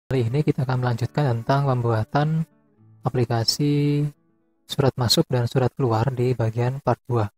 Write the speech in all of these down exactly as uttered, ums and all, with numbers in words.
Kali ini kita akan melanjutkan tentang pembuatan aplikasi surat masuk dan surat keluar di bagian part dua.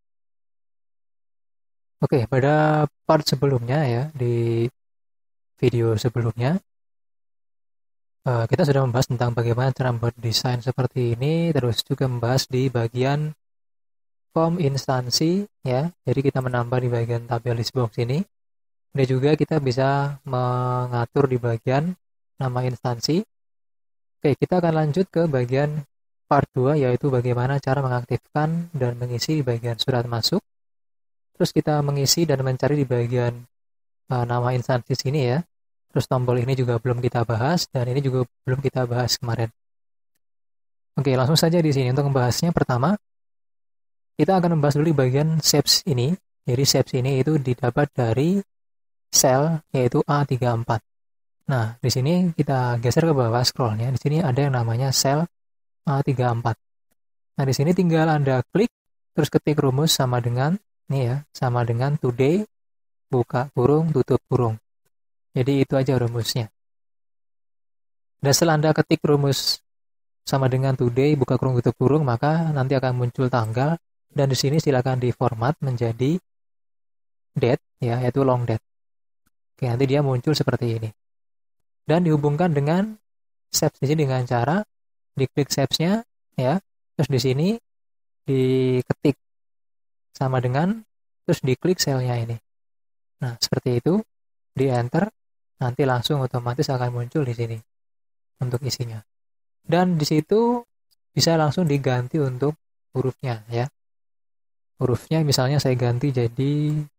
Oke, pada part sebelumnya ya, di video sebelumnya, eh, kita sudah membahas tentang bagaimana cara membuat desain seperti ini, terus juga membahas di bagian form instansi ya. Jadi kita menambah di bagian tabel list box ini. Dan juga kita bisa mengatur di bagian nama instansi. Oke, kita akan lanjut ke bagian part dua, yaitu bagaimana cara mengaktifkan dan mengisi di bagian surat masuk. Terus kita mengisi dan mencari di bagian uh, nama instansi sini ya. Terus tombol ini juga belum kita bahas, dan ini juga belum kita bahas kemarin. Oke, langsung saja di sini. Untuk membahasnya, pertama, kita akan membahas dulu di bagian shapes ini. Jadi shapes ini itu didapat dari sel, yaitu A tiga puluh empat. Nah, di sini kita geser ke bawah scrollnya. Di sini ada yang namanya sel A tiga puluh empat. Nah, di sini tinggal Anda klik, terus ketik rumus sama dengan, nih ya, sama dengan today, buka kurung, tutup kurung. Jadi itu aja rumusnya. Dan setelah Anda ketik rumus sama dengan today, buka kurung, tutup kurung, maka nanti akan muncul tanggal, dan di sini silakan diformat menjadi date, ya, yaitu long date. Oke, nanti dia muncul seperti ini. Dan dihubungkan dengan shapes di sini dengan cara diklik shapes-nya ya, terus di sini diketik sama dengan, terus diklik selnya ini. Nah, seperti itu, di enter, nanti langsung otomatis akan muncul di sini untuk isinya. Dan di situ bisa langsung diganti untuk hurufnya ya. Hurufnya misalnya saya ganti jadi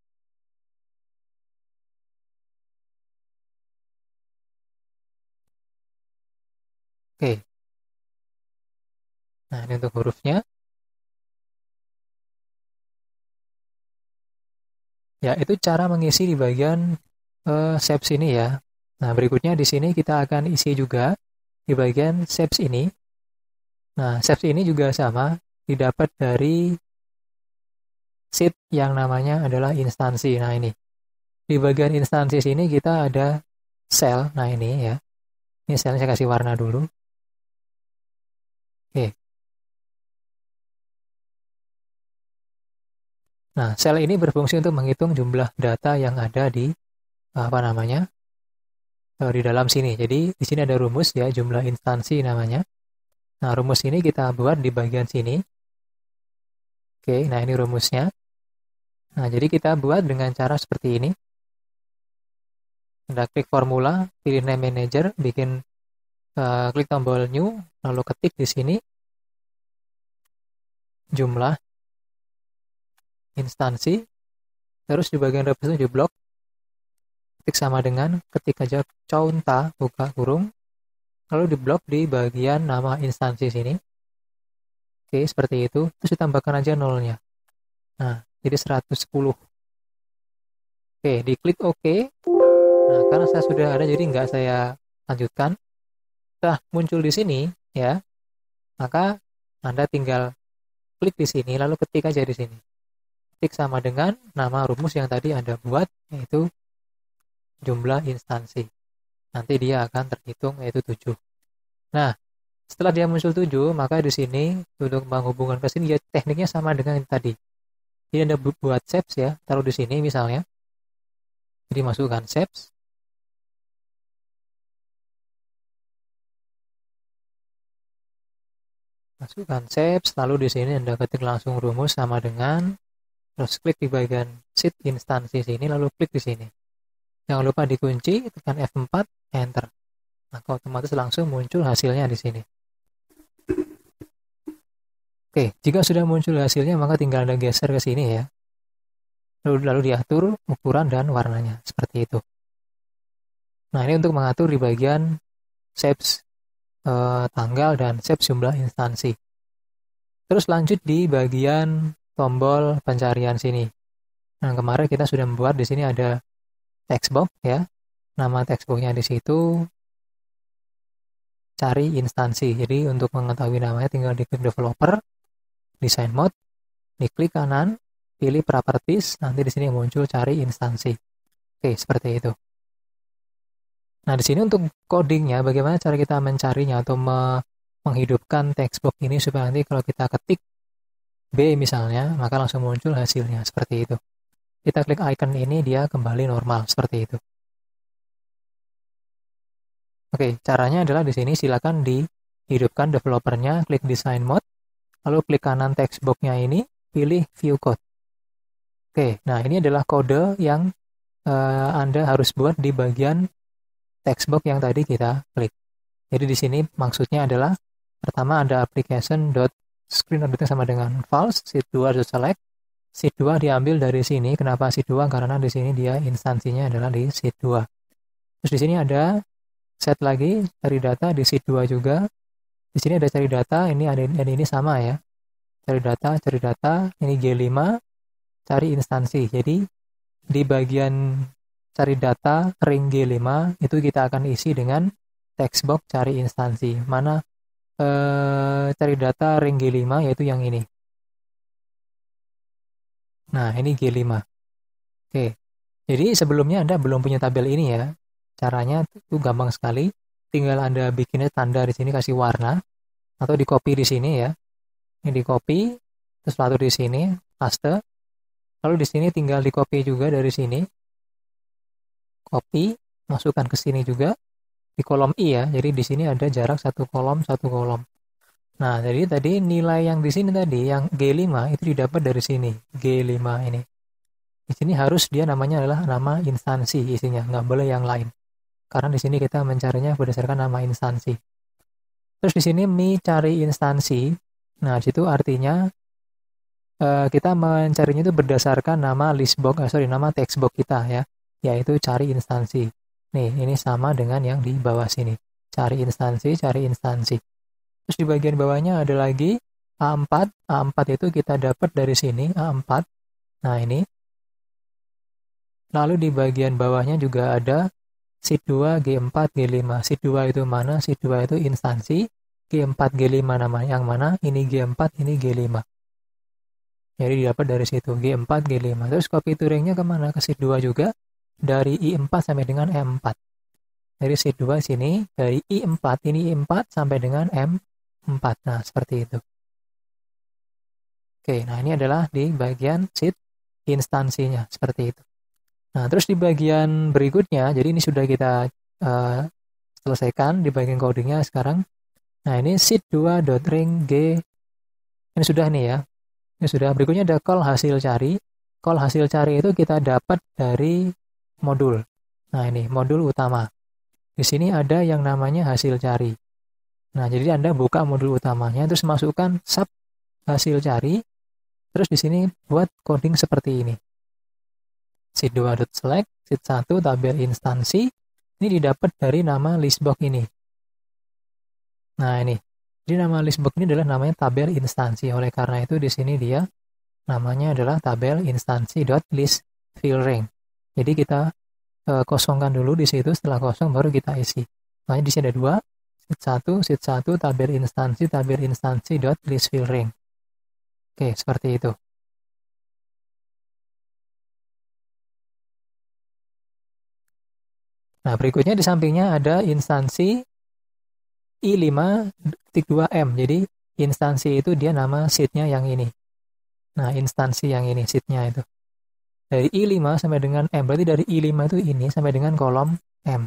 Oke. Nah, ini untuk hurufnya. Ya, itu cara mengisi di bagian uh, shapes ini ya. Nah, berikutnya di sini kita akan isi juga di bagian shapes ini. Nah, shapes ini juga sama, didapat dari sheet yang namanya adalah instansi. Nah, ini. Di bagian instansi sini kita ada sel. Nah, ini ya. Ini selnya saya kasih warna dulu. Oke. Nah, sel ini berfungsi untuk menghitung jumlah data yang ada di apa namanya? di dalam sini. Jadi di sini ada rumus ya, jumlah instansi namanya. Nah, rumus ini kita buat di bagian sini. Oke, nah ini rumusnya. Nah, jadi kita buat dengan cara seperti ini. Anda klik formula, pilih name manager, bikin uh, klik tombol new, lalu ketik di sini jumlah instansi, terus di bagian representasi blok, ketik sama dengan, ketik aja conta, buka kurung, lalu di blok di bagian nama instansi sini. Oke, seperti itu. Terus ditambahkan aja nolnya. Nah, jadi seratus sepuluh. Oke, diklik OK. Nah, karena saya sudah ada, jadi nggak saya lanjutkan. Setelah muncul di sini, ya, maka Anda tinggal klik di sini, lalu ketik aja di sini. Ketik sama dengan nama rumus yang tadi Anda buat, yaitu jumlah instansi. Nanti dia akan terhitung, yaitu tujuh. Nah, setelah dia muncul tujuh, maka di sini untuk menghubungkan ke sini, ya tekniknya sama dengan yang tadi. Jadi Anda buat shapes ya, taruh di sini misalnya. Jadi masukkan shapes. Masukkan shapes, lalu di sini Anda ketik langsung rumus sama dengan, terus klik di bagian sheet instansi sini, lalu klik di sini. Jangan lupa dikunci, tekan F empat, enter. Maka otomatis langsung muncul hasilnya di sini. Oke, jika sudah muncul hasilnya, maka tinggal Anda geser ke sini ya. Lalu, lalu diatur ukuran dan warnanya, seperti itu. Nah, ini untuk mengatur di bagian shapes eh, tanggal dan shapes jumlah instansi. Terus lanjut di bagian tombol pencarian sini. Nah, kemarin kita sudah membuat di sini ada text box ya. Nama text box-nya di situ cari instansi. Jadi untuk mengetahui namanya tinggal diklik developer, design mode, diklik kanan, pilih properties, nanti di sini muncul cari instansi. Oke, seperti itu. Nah, di sini untuk codingnya, bagaimana cara kita mencarinya atau me menghidupkan textbox ini supaya nanti kalau kita ketik B misalnya, maka langsung muncul hasilnya, seperti itu. Kita klik icon ini, dia kembali normal, seperti itu. Oke, caranya adalah di sini silakan dihidupkan developernya, klik design mode, lalu klik kanan textbox-nya ini, pilih view code. Oke, nah ini adalah kode yang uh, Anda harus buat di bagian textbox yang tadi kita klik. Jadi di sini maksudnya adalah pertama ada application.screen object sama dengan false, sheet dua select, sheet dua diambil dari sini. Kenapa sheet dua? Karena di sini dia instansinya adalah di sheet dua. Terus di sini ada set lagi cari data di sheet dua juga. Di sini ada cari data, ini ada dan ini sama ya. Cari data, cari data, ini G lima, cari instansi. Jadi di bagian cari data ring G lima itu kita akan isi dengan textbox cari instansi. Mana eh, cari data ring G lima yaitu yang ini. Nah, ini G lima. Oke. Jadi sebelumnya Anda belum punya tabel ini ya. Caranya itu gampang sekali. Tinggal Anda bikinnya tanda di sini kasih warna atau di copy di sini ya. Ini di copy, terus lalu di sini paste. Lalu di sini tinggal di copy juga dari sini. Copy, masukkan ke sini juga di kolom I ya. Jadi di sini ada jarak satu kolom satu kolom. Nah, jadi tadi nilai yang di sini tadi yang G lima itu didapat dari sini, G lima ini. Di sini harus dia namanya adalah nama instansi isinya, nggak boleh yang lain. Karena di sini kita mencarinya berdasarkan nama instansi. Terus di sini mi cari instansi. Nah, itu artinya uh, kita mencarinya itu berdasarkan nama listbox, eh, sorry, nama textbox kita ya, yaitu cari instansi. Nih, ini sama dengan yang di bawah sini. Cari instansi, cari instansi. Terus di bagian bawahnya ada lagi A empat. A empat itu kita dapat dari sini, A empat. Nah, ini. Lalu di bagian bawahnya juga ada sheet dua, G empat, G lima. sheet dua itu mana? sheet dua itu instansi. G empat, G lima namanya yang mana? Ini G empat, ini G lima. Jadi didapat dari situ, G empat, G lima. Terus copy to ring-nya kemana? Ke sheet dua juga. Dari I empat sampai dengan M empat. Dari sheet dua sini, dari I empat, ini I empat sampai dengan M empat. Nah, seperti itu. Oke, nah ini adalah di bagian sheet instansinya, seperti itu. Nah, terus di bagian berikutnya, jadi ini sudah kita uh, selesaikan di bagian codingnya sekarang. Nah, ini sheet dua dot ring G. Ini sudah nih ya. Ini sudah. Berikutnya ada call hasil cari. Call hasil cari itu kita dapat dari modul. Nah, ini modul utama. Di sini ada yang namanya hasil cari. Nah, jadi Anda buka modul utamanya, terus masukkan sub hasil cari. Terus di sini buat coding seperti ini. sheet dua dot select, sheet satu tabel instansi, ini didapat dari nama listbox ini. Nah ini, jadi nama listbox ini adalah namanya tabel instansi. Oleh karena itu di sini dia namanya adalah tabel instansi dot list fill ring. Jadi kita e, kosongkan dulu di situ, setelah kosong baru kita isi. Nah di sini ada dua, sheet satu, sheet satu tabel instansi, tabel instansi dot list fill ring. Oke, seperti itu. Nah, berikutnya di sampingnya ada instansi I lima titik dua M. Jadi, instansi itu dia nama sheet-nya yang ini. Nah, instansi yang ini, sheet-nya itu. Dari I lima sampai dengan M. Berarti dari I lima itu ini sampai dengan kolom M.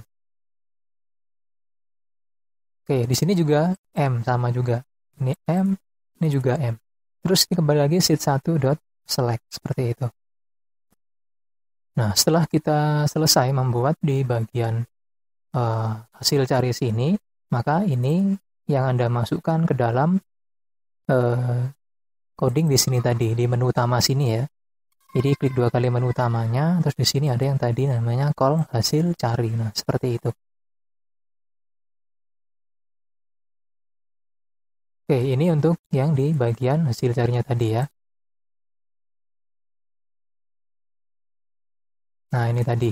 Oke, di sini juga M, sama juga. Ini M, ini juga M. Terus ini kembali lagi sheet satu dot select, seperti itu. Nah, setelah kita selesai membuat di bagian uh, hasil cari sini, maka ini yang Anda masukkan ke dalam uh, coding di sini tadi, di menu utama sini ya. Jadi klik dua kali menu utamanya, terus di sini ada yang tadi namanya call hasil cari. Nah, seperti itu. Oke, ini untuk yang di bagian hasil carinya tadi ya. Nah, ini tadi.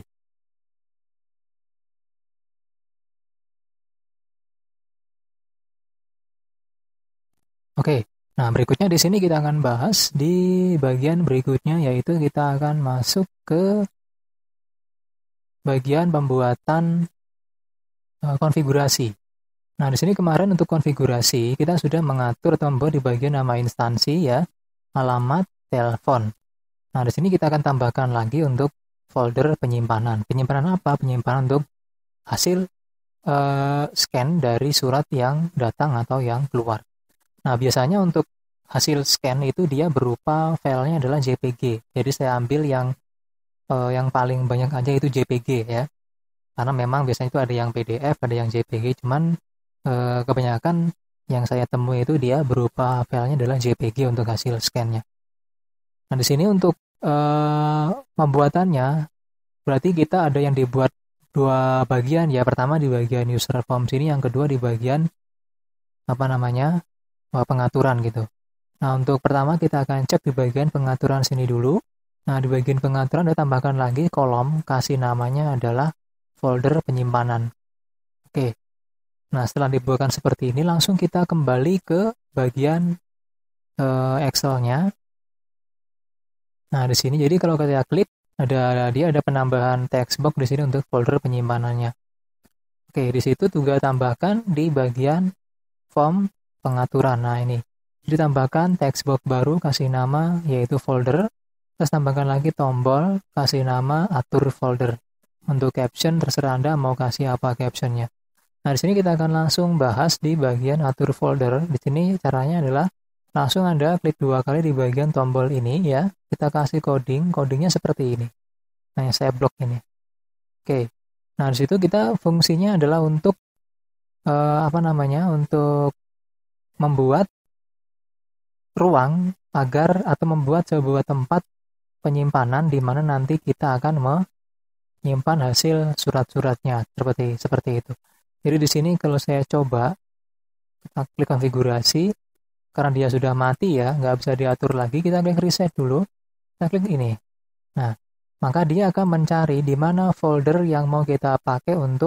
Oke, nah berikutnya di sini kita akan bahas di bagian berikutnya, yaitu kita akan masuk ke bagian pembuatan uh, konfigurasi. Nah, di sini kemarin untuk konfigurasi, kita sudah mengatur atau membuat di bagian nama instansi ya, alamat, telepon. Nah, di sini kita akan tambahkan lagi untuk folder penyimpanan. Penyimpanan apa? Penyimpanan untuk hasil uh, scan dari surat yang datang atau yang keluar. Nah, biasanya untuk hasil scan itu dia berupa filenya adalah J P G. Jadi saya ambil yang uh, yang paling banyak aja itu J P G ya. Karena memang biasanya itu ada yang P D F, ada yang J P G, cuman uh, kebanyakan yang saya temui itu dia berupa filenya adalah J P G untuk hasil scan-nya. Nah, di sini untuk uh, pembuatannya berarti kita ada yang dibuat dua bagian ya. Pertama di bagian user form sini, yang kedua di bagian apa namanya? pengaturan gitu. Nah, untuk pertama kita akan cek di bagian pengaturan sini dulu. Nah, di bagian pengaturan kita tambahkan lagi kolom, kasih namanya adalah folder penyimpanan. Oke. Nah, setelah dibuatkan seperti ini, langsung kita kembali ke bagian uh, Excel-nya. Nah, di sini jadi kalau kita klik, ada dia ada penambahan text box di sini untuk folder penyimpanannya. Oke, di situ juga tambahkan di bagian form pengaturan. Nah, ini ditambahkan text box baru, kasih nama yaitu folder, terus tambahkan lagi tombol, kasih nama atur folder. Untuk caption terserah Anda mau kasih apa captionnya. Nah, di sini kita akan langsung bahas di bagian atur folder. Di sini caranya adalah langsung Anda klik dua kali di bagian tombol ini ya. Kita kasih coding, codingnya seperti ini. Nah, yang saya blok ini. Oke. Nah, di situ kita fungsinya adalah untuk uh, apa namanya? Untuk membuat ruang agar atau membuat sebuah tempat penyimpanan di mana nanti kita akan menyimpan hasil surat-suratnya seperti seperti itu. Jadi di sini kalau saya coba kita klik konfigurasi, karena dia sudah mati ya, nggak bisa diatur lagi, kita klik reset dulu, kita klik ini. Nah, maka dia akan mencari di mana folder yang mau kita pakai untuk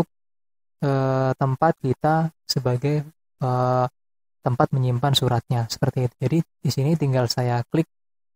eh, tempat kita sebagai eh, tempat menyimpan suratnya seperti itu. Jadi di sini tinggal saya klik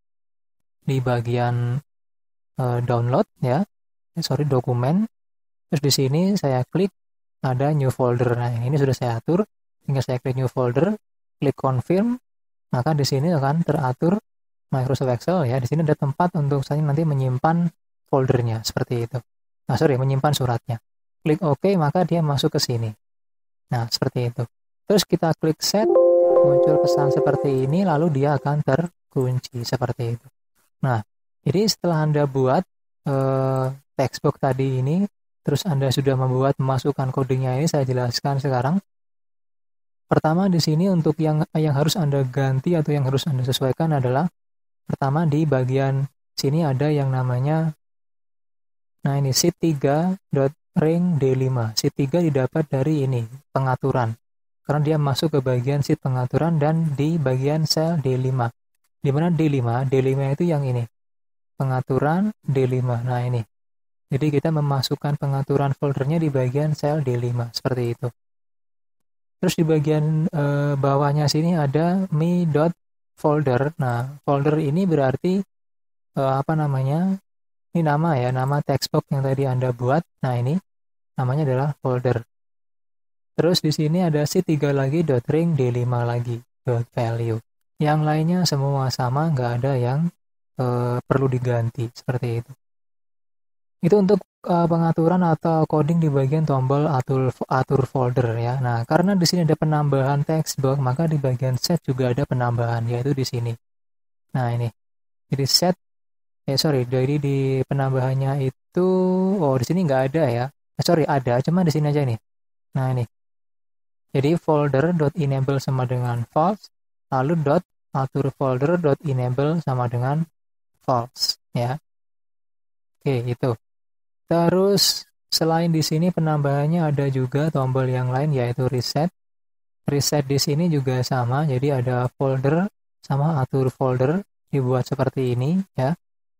di bagian uh, download ya, eh, sorry dokumen. Terus di sini saya klik ada new folder. Nah, ini sudah saya atur. Tinggal saya klik new folder, klik confirm, maka di sini akan teratur Microsoft Excel ya. Di sini ada tempat untuk saya nanti menyimpan foldernya seperti itu. Nah, sorry, menyimpan suratnya. Klik OK, maka dia masuk ke sini. Nah, seperti itu. Terus kita klik set, muncul pesan seperti ini, lalu dia akan terkunci seperti itu. Nah, jadi setelah Anda buat eh, text box tadi ini, terus Anda sudah membuat memasukkan codingnya ini, saya jelaskan sekarang. Pertama di sini untuk yang yang harus Anda ganti atau yang harus Anda sesuaikan adalah pertama di bagian sini ada yang namanya, nah ini sheet tiga dot ring D lima. Sheet tiga didapat dari ini, pengaturan. Karena dia masuk ke bagian sheet pengaturan dan di bagian sel D lima. Di mana D lima? D lima itu yang ini. Pengaturan D lima. Nah, ini. Jadi kita memasukkan pengaturan foldernya di bagian sel D lima seperti itu. Terus di bagian e, bawahnya sini ada me.folder. Nah, folder ini berarti e, apa namanya? Ini nama ya, nama text box yang tadi Anda buat. Nah, ini namanya adalah folder. Terus di sini ada sheet tiga lagi, dot ring D lima lagi, dot value. Yang lainnya semua sama, nggak ada yang e, perlu diganti, seperti itu. Itu untuk e, pengaturan atau coding di bagian tombol atur, atur folder ya. Nah, karena di sini ada penambahan text box, maka di bagian set juga ada penambahan, yaitu di sini. Nah, ini. Jadi set, eh sorry, jadi di penambahannya itu, oh di sini nggak ada ya. Eh, sorry, ada, cuma di sini aja nih. Nah, ini. Jadi folder.enable sama dengan false, lalu dot atur folder.enable sama dengan false ya. Oke, itu. Terus selain di sini penambahannya ada juga tombol yang lain yaitu reset. Reset di sini juga sama, jadi ada folder sama atur folder dibuat seperti ini ya.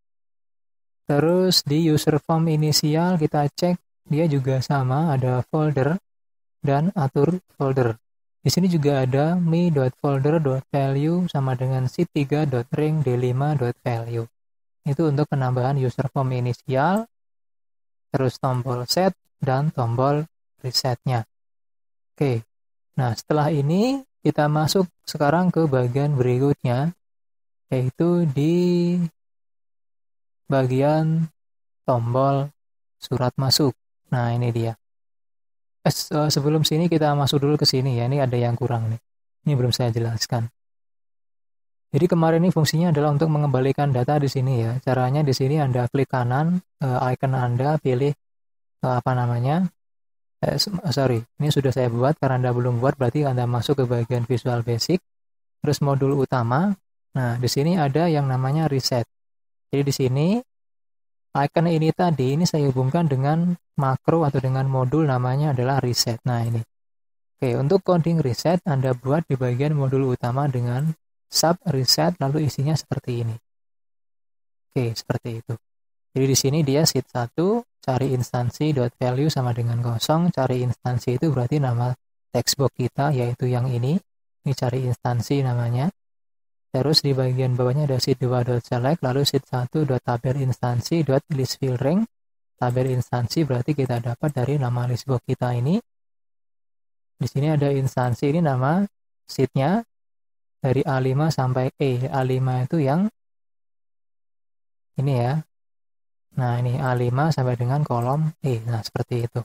Terus di user form inisial kita cek dia juga sama, ada folder dan atur folder. Di sini juga ada me.folder.value sama dengan sheet tiga dot ring D lima dot value. Itu untuk penambahan user form inisial, terus tombol set dan tombol resetnya. Oke, nah setelah ini kita masuk sekarang ke bagian berikutnya, yaitu di bagian tombol surat masuk. Nah ini dia. Eh, sebelum sini kita masuk dulu ke sini ya, ini ada yang kurang nih. Ini belum saya jelaskan. Jadi kemarin ini fungsinya adalah untuk mengembalikan data di sini ya. Caranya di sini Anda klik kanan, uh, icon Anda pilih uh, apa namanya? Eh, sorry, ini sudah saya buat. Karena Anda belum buat, berarti Anda masuk ke bagian Visual Basic, terus modul utama. Nah, di sini ada yang namanya reset. Jadi di sini icon ini tadi ini saya hubungkan dengan makro atau dengan modul namanya adalah reset. Nah ini. Oke, untuk coding reset Anda buat di bagian modul utama dengan sub reset lalu isinya seperti ini. Oke, seperti itu. Jadi di sini dia sheet satu, cari instansi dot value sama dengan kosong, cari instansi itu berarti nama textbox kita yaitu yang ini. Ini cari instansi namanya. Terus di bagian bawahnya ada sheet dua dot select lalu sheet satu dot tabel instansi dot list fill rank. Tabel instansi berarti kita dapat dari nama listbox kita ini. Di sini ada instansi ini nama sheet-nya dari A lima sampai E. A lima itu yang ini ya. Nah, ini A lima sampai dengan kolom E. Nah, seperti itu.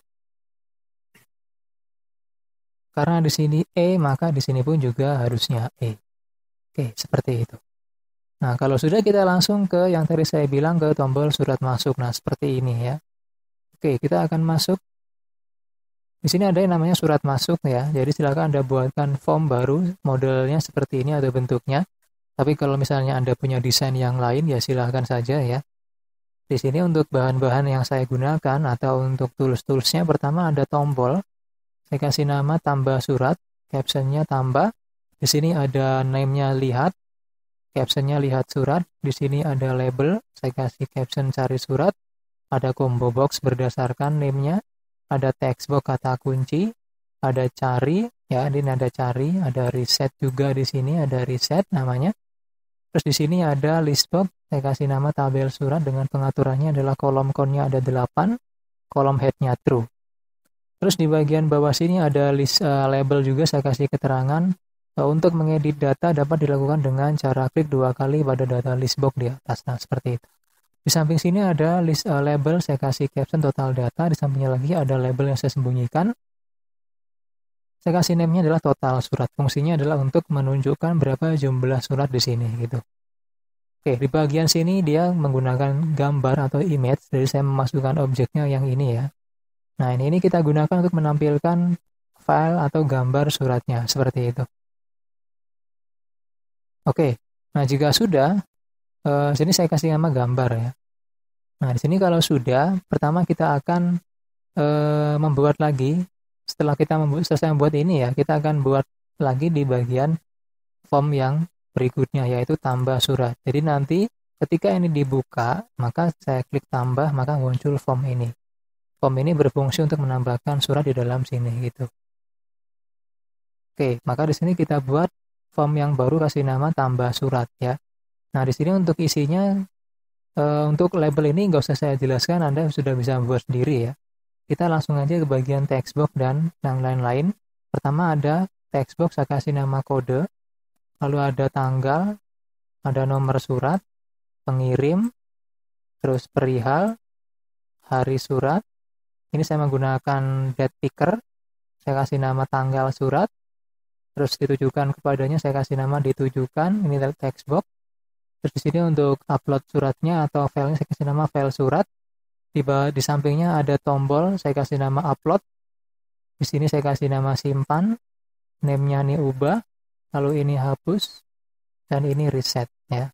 Karena di sini E, maka di sini pun juga harusnya E. Oke, seperti itu. Nah, kalau sudah kita langsung ke yang tadi saya bilang ke tombol surat masuk. Nah, seperti ini ya. Oke, kita akan masuk. Di sini ada yang namanya surat masuk ya. Jadi silakan Anda buatkan form baru, modelnya seperti ini atau bentuknya. Tapi kalau misalnya Anda punya desain yang lain ya silahkan saja ya. Di sini untuk bahan-bahan yang saya gunakan atau untuk tools-toolsnya pertama ada tombol. Saya kasih nama tambah surat, captionnya tambah. Di sini ada name-nya lihat, captionnya lihat surat. Di sini ada label, saya kasih caption cari surat. Ada combo box berdasarkan name-nya. Ada text box kata kunci, ada cari, ya ini ada cari, ada reset juga di sini, ada reset namanya. Terus di sini ada list box, saya kasih nama tabel surat dengan pengaturannya adalah kolom count-nya ada delapan, kolom head-nya true. Terus di bagian bawah sini ada list uh, label juga, saya kasih keterangan uh, untuk mengedit data dapat dilakukan dengan cara klik dua kali pada data list box di atas. Nah, seperti itu. Di samping sini ada list uh, label, saya kasih caption total data. Di sampingnya lagi ada label yang saya sembunyikan. Saya kasih name-nya adalah total surat. Fungsinya adalah untuk menunjukkan berapa jumlah surat di sini gitu. Oke, di bagian sini dia menggunakan gambar atau image. Jadi saya memasukkan objeknya yang ini ya. Nah, ini, ini kita gunakan untuk menampilkan file atau gambar suratnya seperti itu. Oke, nah jika sudah Uh, sini saya kasih nama gambar ya. Nah, di sini kalau sudah, pertama kita akan uh, membuat lagi. Setelah kita membuat, selesai membuat ini ya, kita akan buat lagi di bagian form yang berikutnya, yaitu tambah surat. Jadi nanti ketika ini dibuka, maka saya klik tambah, maka muncul form ini. Form ini berfungsi untuk menambahkan surat di dalam sini gitu. Oke, maka di sini kita buat form yang baru, kasih nama tambah surat ya. Nah, di sini untuk isinya, e, untuk label ini nggak usah saya jelaskan, Anda sudah bisa membuat sendiri ya. Kita langsung aja ke bagian text box dan yang lain-lain. Pertama ada text box, saya kasih nama kode, lalu ada tanggal, ada nomor surat, pengirim, terus perihal, hari surat. Ini saya menggunakan date picker, saya kasih nama tanggal surat, terus ditujukan kepadanya, saya kasih nama ditujukan, ini text box. Terus di sini untuk upload suratnya atau filenya saya kasih nama file surat. Di, di sampingnya ada tombol, saya kasih nama upload. Di sini saya kasih nama simpan, name-nya ini ubah, lalu ini hapus, dan ini reset ya.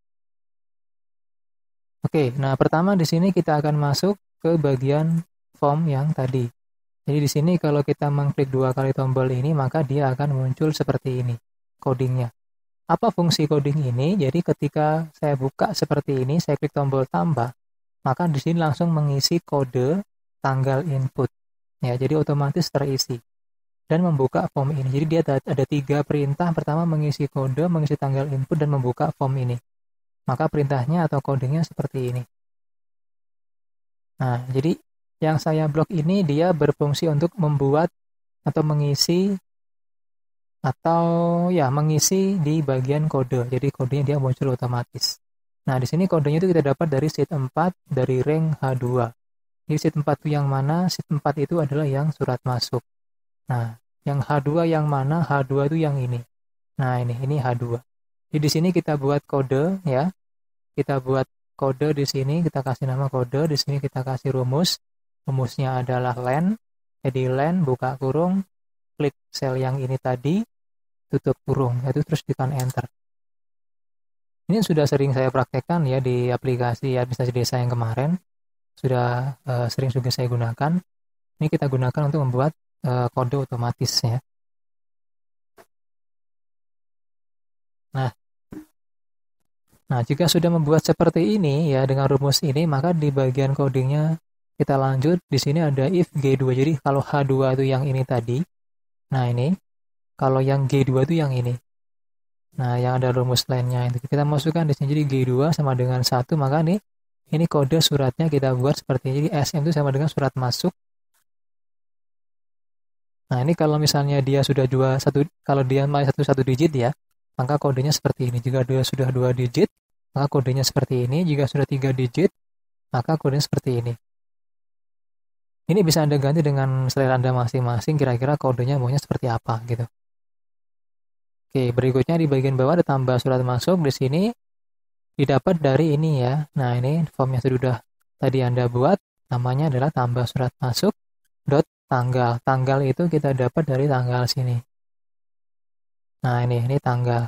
Oke, nah pertama di sini kita akan masuk ke bagian form yang tadi. Jadi di sini kalau kita mengklik dua kali tombol ini, maka dia akan muncul seperti ini codingnya. Apa fungsi coding ini? Jadi ketika saya buka seperti ini, saya klik tombol tambah, maka di sini langsung mengisi kode tanggal input. Ya, jadi otomatis terisi dan membuka form ini. Jadi dia ada tiga perintah. Pertama mengisi kode, mengisi tanggal input dan membuka form ini. Maka perintahnya atau codingnya seperti ini. Nah, jadi yang saya blok ini dia berfungsi untuk membuat atau mengisi atau ya mengisi di bagian kode. Jadi kodenya dia muncul otomatis. Nah, di sini kodenya itu kita dapat dari sheet empat dari rank H dua. Jadi sheet empat itu yang mana? Sheet empat itu adalah yang surat masuk. Nah, yang H dua yang mana? H dua itu yang ini. Nah, ini ini H dua. Jadi di sini kita buat kode ya. Kita buat kode di sini, kita kasih nama kode, di sini kita kasih rumus. Rumusnya adalah len. Jadi len buka kurung, klik sel yang ini tadi, tutup kurung, itu terus tekan enter. Ini sudah sering saya praktekkan ya di aplikasi administrasi desa yang kemarin. Sudah uh, sering juga saya gunakan. Ini kita gunakan untuk membuat uh, kode otomatis ya. Nah, nah jika sudah membuat seperti ini ya dengan rumus ini, maka di bagian codingnya kita lanjut. Di sini ada if G dua. Jadi kalau H dua itu yang ini tadi. Nah ini, kalau yang G dua itu yang ini. Nah yang ada rumus lainnya itu kita masukkan di sini. Jadi G dua sama dengan satu, maka nih ini kode suratnya kita buat seperti ini. Jadi S M itu sama dengan surat masuk. Nah ini kalau misalnya dia sudah dua satu, kalau dia masih satu satu digit ya, maka kodenya seperti ini. Jika dia sudah dua digit, maka kodenya seperti ini. Jika sudah tiga digit, maka kodenya seperti ini. Ini bisa Anda ganti dengan selera Anda masing-masing, kira-kira kodenya maunya seperti apa gitu. Oke, berikutnya di bagian bawah ada tambah surat masuk. Di sini didapat dari ini ya. Nah ini form yang sudah tadi Anda buat, namanya adalah tambah surat masuk dot tanggal. Tanggal itu kita dapat dari tanggal sini. Nah ini, ini tanggal.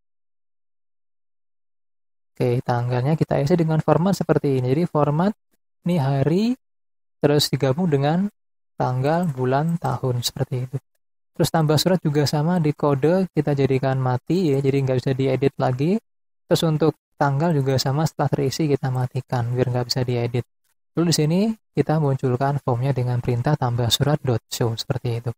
Oke, tanggalnya kita isi dengan format seperti ini. Jadi format ini hari, terus digabung dengan tanggal, bulan, tahun, seperti itu. Terus tambah surat juga sama, di kode kita jadikan mati ya, jadi nggak bisa diedit lagi. Terus untuk tanggal juga sama, setelah terisi kita matikan, biar nggak bisa diedit. Lalu di sini kita munculkan formnya dengan perintah tambah surat dot show, seperti itu.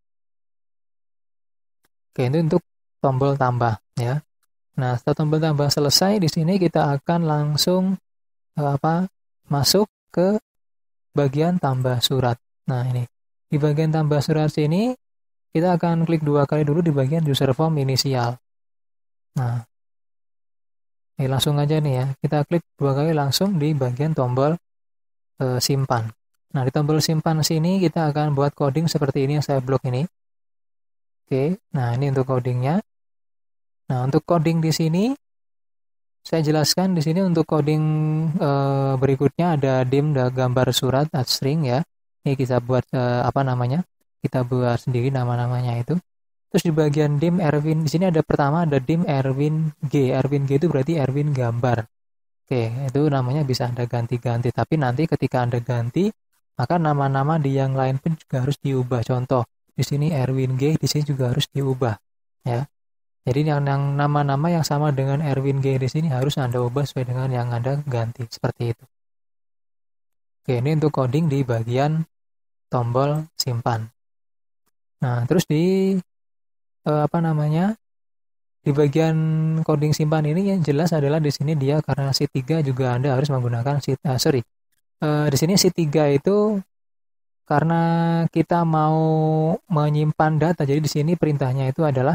Oke, itu untuk tombol tambah ya. Nah, setelah tombol tambah selesai, di sini kita akan langsung eh, apa masuk ke bagian tambah surat. Nah, ini. Di bagian tambah surat sini, kita akan klik dua kali dulu di bagian user form inisial. Nah, ini langsung aja nih ya. Kita klik dua kali langsung di bagian tombol e, simpan. Nah, di tombol simpan sini kita akan buat coding seperti ini yang saya blok ini. Oke, nah ini untuk codingnya. Nah, untuk coding di sini, saya jelaskan di sini untuk coding e, berikutnya ada dim, ada gambar surat, at string ya. Ini kita buat e, apa namanya? Kita buat sendiri nama-namanya itu. Terus di bagian dim Erwin, di sini ada pertama ada dim Erwin G. Erwin G itu berarti Erwin gambar. Oke, itu namanya bisa Anda ganti-ganti. Tapi nanti ketika Anda ganti, maka nama-nama di yang lain pun juga harus diubah. Contoh, di sini Erwin G, di sini juga harus diubah. Ya. Jadi yang, yang nama-nama yang sama dengan Erwin G di sini harus Anda ubah sesuai dengan yang Anda ganti. Seperti itu. Oke, ini untuk coding di bagian tombol simpan. Nah, terus di eh, apa namanya? Di bagian coding simpan ini yang jelas adalah di sini dia karena sheet tiga juga Anda harus menggunakan sheet uh, sorry. Uh, di sini sheet tiga itu karena kita mau menyimpan data. Jadi di sini perintahnya itu adalah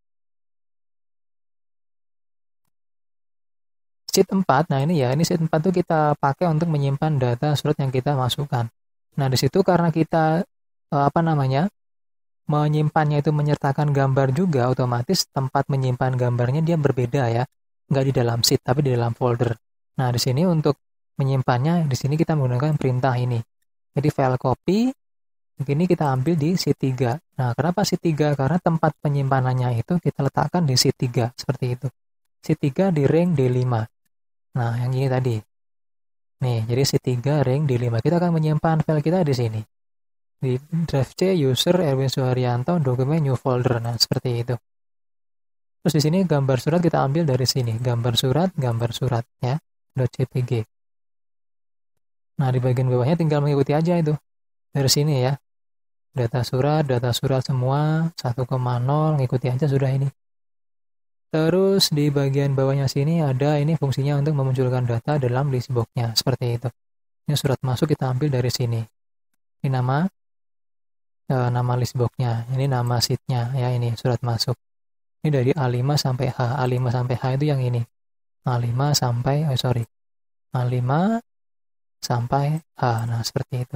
sheet empat. Nah, ini ya, ini sheet empat itu kita pakai untuk menyimpan data surat yang kita masukkan. Nah, di situ karena kita uh, apa namanya? menyimpannya itu menyertakan gambar juga, otomatis tempat menyimpan gambarnya dia berbeda ya, nggak di dalam sheet tapi di dalam folder. Nah di sini untuk menyimpannya di sini kita menggunakan perintah ini. Jadi file copy ini kita ambil di sheet tiga. Nah kenapa sheet tiga? Karena tempat penyimpanannya itu kita letakkan di sheet tiga seperti itu. Sheet tiga di rank D lima. Nah yang ini tadi. Nih jadi sheet tiga rank D lima. Kita akan menyimpan file kita di sini. Di drive C user Erwin Suharyanto dokumen new folder. Nah seperti itu. Terus di sini gambar surat kita ambil dari sini, gambar surat gambar surat ya .jpg. Nah di bagian bawahnya tinggal mengikuti aja itu dari sini ya, data surat data surat semua satu koma nol, ngikuti aja sudah ini. Terus di bagian bawahnya sini ada ini fungsinya untuk memunculkan data dalam list box-nya seperti itu. Ini surat masuk kita ambil dari sini. Ini nama e, nama list box-nya, ini nama sheet-nya ya, ini surat masuk. Ini dari A lima sampai H. A lima sampai H itu yang ini. A lima sampai, oh sorry, A lima sampai H. Nah, seperti itu.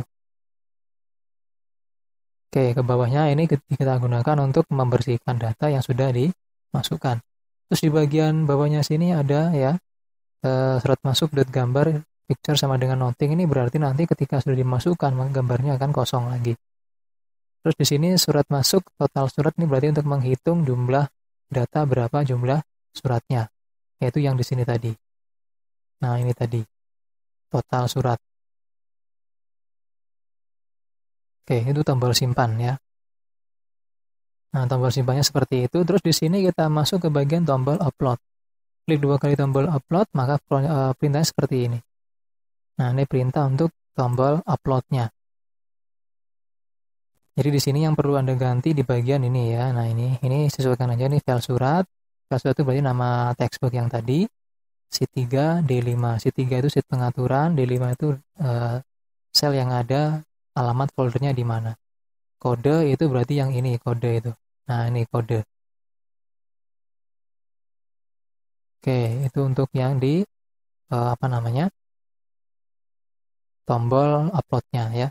Oke, ke bawahnya ini kita gunakan untuk membersihkan data yang sudah dimasukkan. Terus di bagian bawahnya sini ada ya, e, surat masuk dot gambar picture sama dengan noting. Ini berarti nanti ketika sudah dimasukkan, gambarnya akan kosong lagi. Terus di sini surat masuk, total surat ini berarti untuk menghitung jumlah data berapa jumlah suratnya, yaitu yang di sini tadi. Nah, ini tadi total surat. Oke, itu tombol simpan ya. Nah, tombol simpannya seperti itu. Terus di sini kita masuk ke bagian tombol upload. Klik dua kali tombol upload, maka perintahnya seperti ini. Nah, ini perintah untuk tombol uploadnya. Jadi di sini yang perlu Anda ganti di bagian ini ya. Nah, ini ini sesuaikan aja nih file surat. File surat itu berarti nama textbook yang tadi. sheet tiga, D lima. sheet tiga itu sheet pengaturan, D lima itu uh, sel yang ada, alamat foldernya di mana. Kode itu berarti yang ini, kode itu. Nah, ini kode. Oke, itu untuk yang di uh, apa namanya? Tombol uploadnya ya.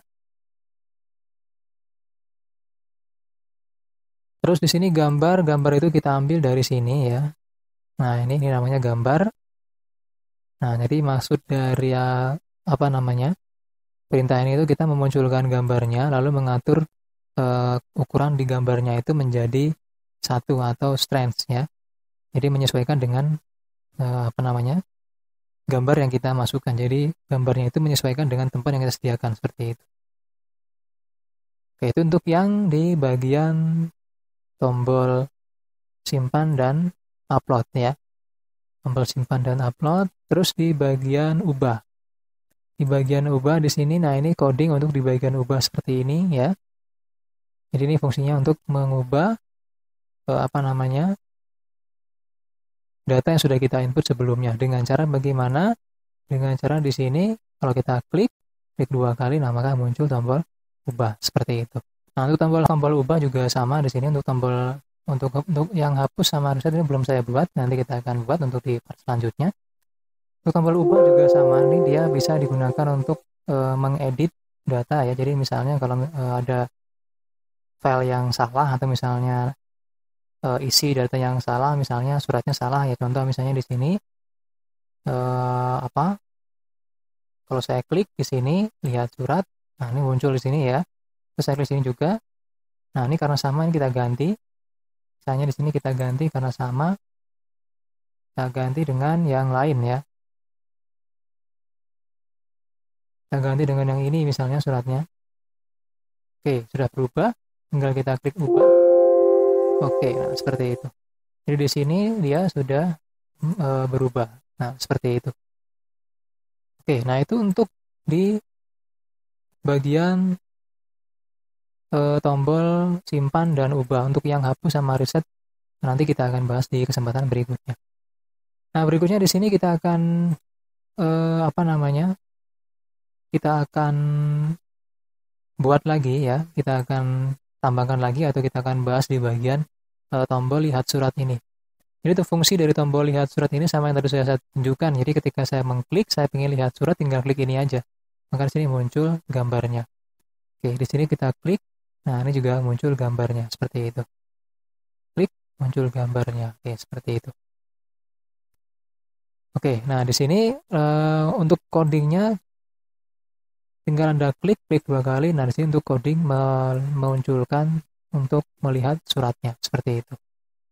Terus di sini gambar, gambar itu kita ambil dari sini ya. Nah, ini, ini namanya gambar. Nah, jadi maksud dari ya, apa namanya? Perintah ini itu kita memunculkan gambarnya, lalu mengatur uh, ukuran di gambarnya itu menjadi satu atau strength ya. Jadi menyesuaikan dengan uh, apa namanya? Gambar yang kita masukkan. Jadi gambarnya itu menyesuaikan dengan tempat yang kita sediakan seperti itu. Oke, itu untuk yang di bagian tombol simpan dan upload ya. Tombol simpan dan upload. Terus di bagian ubah. Di bagian ubah di sini, nah ini coding untuk di bagian ubah seperti ini ya. Jadi ini fungsinya untuk mengubah eh, apa namanya data yang sudah kita input sebelumnya. Dengan cara bagaimana? Dengan cara di sini kalau kita klik, klik dua kali, nah maka muncul tombol ubah seperti itu. Nah, untuk tombol tombol ubah juga sama di sini untuk tombol untuk untuk yang hapus sama reset ini belum saya buat, nanti kita akan buat untuk di part selanjutnya. Untuk tombol ubah juga sama, ini dia bisa digunakan untuk e, mengedit data ya. Jadi misalnya kalau e, ada file yang salah atau misalnya e, isi data yang salah, misalnya suratnya salah ya. Contoh misalnya di sini e, apa? Kalau saya klik di sini lihat surat, nah ini muncul di sini ya. Terus saya klik sini juga. Nah, ini karena sama ini kita ganti. Misalnya di sini kita ganti karena sama. Kita ganti dengan yang lain ya. Kita ganti dengan yang ini misalnya suratnya. Oke, sudah berubah. Tinggal kita klik ubah. Oke, nah seperti itu. Jadi di sini dia sudah e, berubah. Nah, seperti itu. Oke, nah itu untuk di bagian tombol simpan dan ubah. Untuk yang hapus sama reset nanti kita akan bahas di kesempatan berikutnya. Nah, berikutnya di sini kita akan eh, apa namanya? Kita akan buat lagi ya. Kita akan tambahkan lagi atau kita akan bahas di bagian eh, tombol lihat surat ini. Jadi itu fungsi dari tombol lihat surat ini sama yang tadi saya tunjukkan. Jadi ketika saya mengklik, saya ingin lihat surat, tinggal klik ini aja. Maka di sini muncul gambarnya. Oke, di sini kita klik. Nah, ini juga muncul gambarnya, seperti itu. Klik, muncul gambarnya. Oke, seperti itu. Oke, nah di sini uh, untuk codingnya, tinggal Anda klik, klik dua kali. Nah, di sini untuk coding memunculkan untuk melihat suratnya, seperti itu.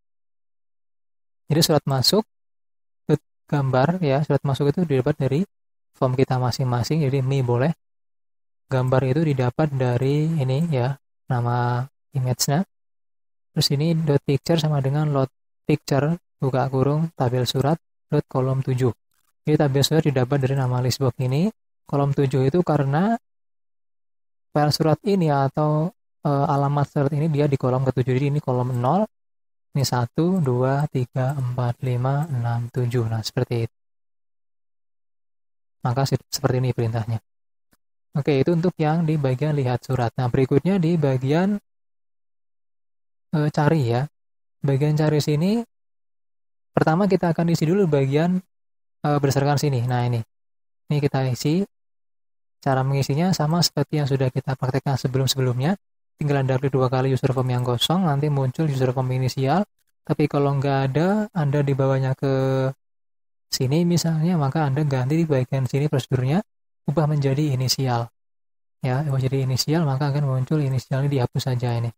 Jadi surat masuk, gambar ya, surat masuk itu didapat dari form kita masing-masing, jadi mi boleh. Gambar itu didapat dari ini ya, nama image-nya. Terus ini dot picture sama dengan load picture buka kurung tabel surat dot kolom tujuh. Jadi tabel surat didapat dari nama listbox ini. Kolom tujuh itu karena file surat ini atau e, alamat surat ini dia di kolom ketujuh. Jadi ini kolom nol. Ini satu, dua, tiga, empat, lima, enam, tujuh. Nah, seperti itu. Maka seperti ini perintahnya. Oke, itu untuk yang di bagian lihat surat. Nah, berikutnya di bagian e, cari ya. Bagian cari sini, pertama kita akan isi dulu bagian e, berdasarkan sini. Nah, ini. Ini kita isi. Cara mengisinya sama seperti yang sudah kita praktekkan sebelum-sebelumnya. Tinggal Anda klik dua kali user form yang kosong, nanti muncul user form inisial. Tapi kalau nggak ada, Anda dibawanya ke sini misalnya, maka Anda ganti di bagian sini prosedurnya, ubah menjadi inisial. Ya, ubah jadi inisial, maka akan muncul inisialnya, dihapus saja ini.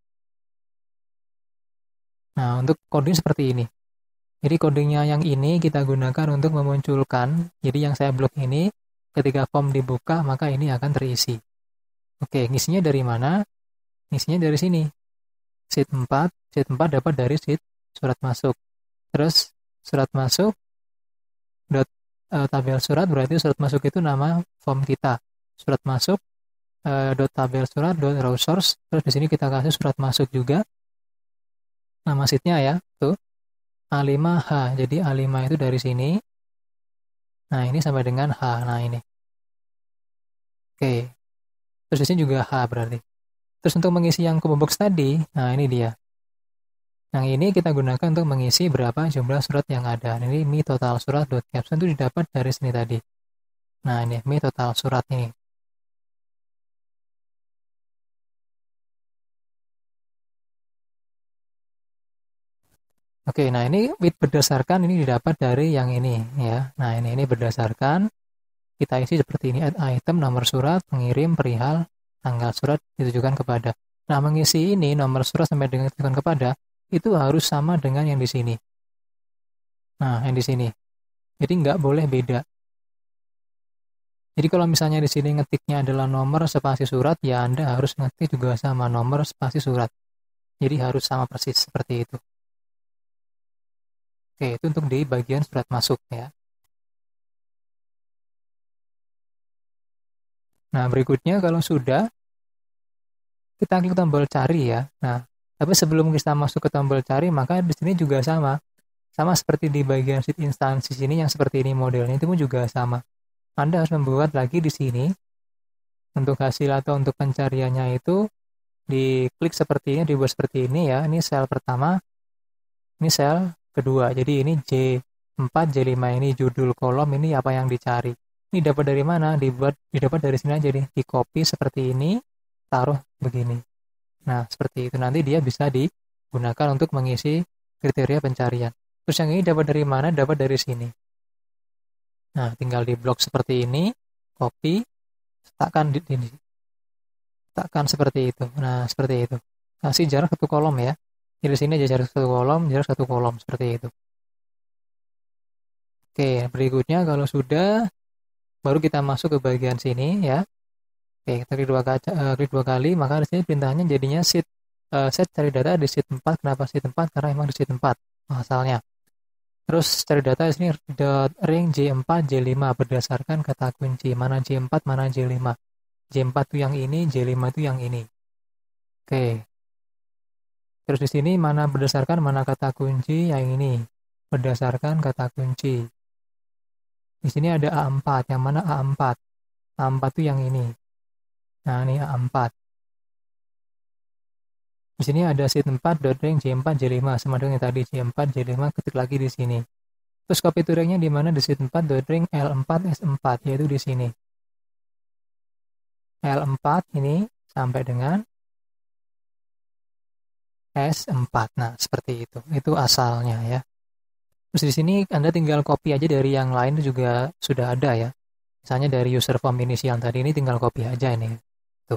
Nah, untuk coding seperti ini. Jadi codingnya yang ini kita gunakan untuk memunculkan, jadi yang saya blok ini, ketika form dibuka, maka ini akan terisi. Oke, ngisinya dari mana? Ngisinya dari sini. Sheet empat, sheet empat dapat dari sheet surat masuk. Terus surat masuk, dot, uh, tabel surat, berarti surat masuk itu nama form kita. Surat masuk, uh, dot tabel surat, dot raw source. Terus di sini kita kasih surat masuk juga. Nama sheetnya ya, tuh. A lima H, jadi A lima itu dari sini. Nah, ini sampai dengan H. Nah, ini. Oke. Terus di sini juga H berarti. Terus untuk mengisi yang combo box tadi, nah ini dia. Yang ini kita gunakan untuk mengisi berapa jumlah surat yang ada. Ini mi total surat dot caption itu didapat dari sini tadi. Nah, ini mi total surat ini. Oke, nah ini with berdasarkan ini didapat dari yang ini ya. Nah, ini ini berdasarkan kita isi seperti ini, add item, nomor surat, pengirim, perihal, tanggal surat ditujukan kepada. Nah, mengisi ini nomor surat sampai dengan ditujukan kepada itu harus sama dengan yang di sini. Nah, yang di sini. Jadi nggak boleh beda. Jadi kalau misalnya di sini ngetiknya adalah nomor spasi surat, ya Anda harus ngetik juga sama nomor spasi surat. Jadi harus sama persis seperti itu. Oke, itu untuk di bagian surat masuk ya. Nah, berikutnya kalau sudah, kita klik tombol cari ya. Nah, tapi sebelum kita masuk ke tombol cari, maka di sini juga sama. Sama seperti di bagian sheet instansi sini yang seperti ini modelnya, itu pun juga sama. Anda harus membuat lagi di sini, untuk hasil atau untuk pencariannya itu, diklik seperti ini, dibuat seperti ini ya. Ini sel pertama, ini sel kedua. Jadi ini J empat, J lima ini judul kolom, ini apa yang dicari. Ini dapat dari mana? Dibuat, didapat dari sini aja nih. Di copy seperti ini, taruh begini. Nah, seperti itu. Nanti dia bisa digunakan untuk mengisi kriteria pencarian. Terus yang ini dapat dari mana? Dapat dari sini. Nah, tinggal di blok seperti ini, copy, letakkan di sini. Letakkan seperti itu. Nah, seperti itu. Kasih jarak satu kolom ya. Di sini aja jarak satu kolom, jarak satu kolom, seperti itu. Oke, berikutnya kalau sudah, baru kita masuk ke bagian sini ya. Oke, kita klik dua, kaca, uh, klik dua kali, maka di sini perintahnya jadinya sheet, uh, set cari data di sheet empat. Kenapa sheet empat? Karena memang di sheet empat asalnya. Terus cari data di sini dot ring J empat, J lima berdasarkan kata kunci. Mana J empat, mana J lima. J empat itu yang ini, J lima itu yang ini. Oke. Terus di sini mana berdasarkan mana kata kunci yang ini. Berdasarkan kata kunci. Di sini ada A empat, yang mana A empat? A empat itu yang ini. Nah, ini A empat. Di sini ada sheet empat, dot ring J empat, J lima, sama dengan yang tadi J empat, J lima, ketik lagi di sini. Terus copy to ring-nya di mana? Di sheet empat, dot ring L empat, S empat, yaitu di sini. L empat ini sampai dengan S empat. Nah, seperti itu. Itu asalnya ya. Terus di sini Anda tinggal copy aja dari yang lain itu juga sudah ada ya. Misalnya dari user form inisial tadi ini tinggal copy aja ini. Tuh.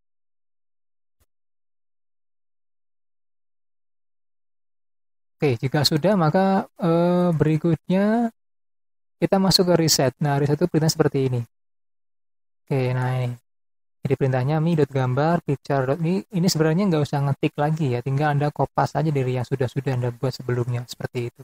Oke, jika sudah maka eh, berikutnya kita masuk ke reset. Nah, reset itu perintah seperti ini. Oke, nah ini. Jadi perintahnya mi.gambar, picture. Ini, ini sebenarnya nggak usah ngetik lagi ya. Tinggal Anda kopas aja dari yang sudah-sudah Anda buat sebelumnya. Seperti itu.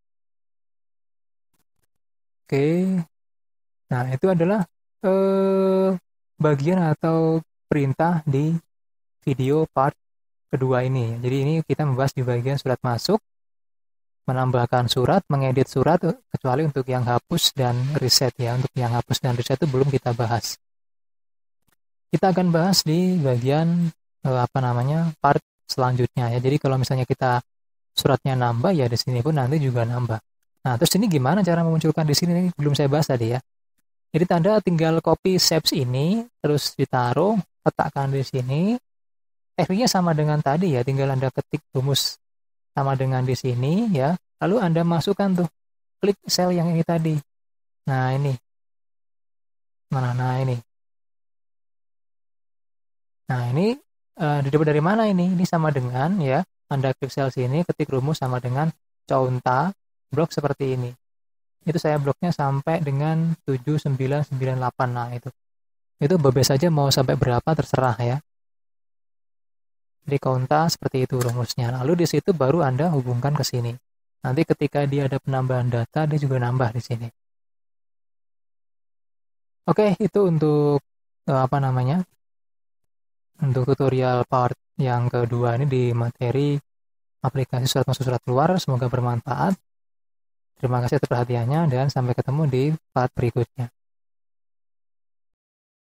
Oke, nah itu adalah eh, bagian atau perintah di video part kedua ini. Jadi ini kita membahas di bagian surat masuk, menambahkan surat, mengedit surat, kecuali untuk yang hapus dan reset ya. Untuk yang hapus dan reset itu belum kita bahas. kita akan bahas di bagian eh, apa namanya part selanjutnya ya. Jadi kalau misalnya kita suratnya nambah ya di sini pun nanti juga nambah. Nah, terus ini gimana cara memunculkan di sini? Ini belum saya bahas tadi ya. Jadi Anda tinggal copy shapes ini, terus ditaruh, letakkan di sini. Tekniknya sama dengan tadi ya, tinggal Anda ketik rumus sama dengan di sini ya. Lalu Anda masukkan tuh, klik sel yang ini tadi. Nah, ini. Mana? Nah, ini. Nah, ini uh, didapat dari mana ini? Ini sama dengan ya, Anda klik sel sini, ketik rumus sama dengan conta, blok seperti ini. Itu saya bloknya sampai dengan tujuh sembilan sembilan delapan. Nah, itu. Itu bebas saja mau sampai berapa terserah ya. Jadi konta seperti itu rumusnya. Lalu di situ baru Anda hubungkan ke sini. Nanti ketika dia ada penambahan data, dia juga nambah di sini. Oke, itu untuk uh, apa namanya? Untuk tutorial part yang kedua ini di materi aplikasi surat masuk surat keluar. Semoga bermanfaat. Terima kasih atas perhatiannya dan sampai ketemu di part berikutnya.